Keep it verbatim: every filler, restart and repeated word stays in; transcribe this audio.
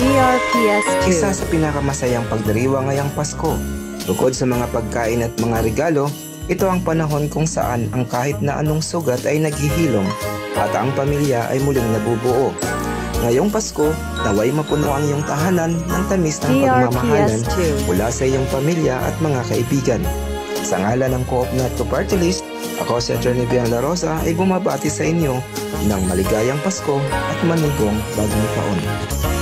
E R P S two. Isa sa pinakamasayang pagdiriwang ngayong Pasko. Bukod sa mga pagkain at mga regalo, ito ang panahon kung saan ang kahit na anong sugat ay naghihilom at ang pamilya ay muling nabubuo. Ngayong Pasko, naway mapuno ang iyong tahanan ng tamis ng pagmamahalan mula sa iyong pamilya at mga kaibigan. Sa ngalan ng Co-op Netco Party List, ako si Attorney Bian La Rosa ay bumabati sa inyo ng maligayang Pasko at manigong bagong taon.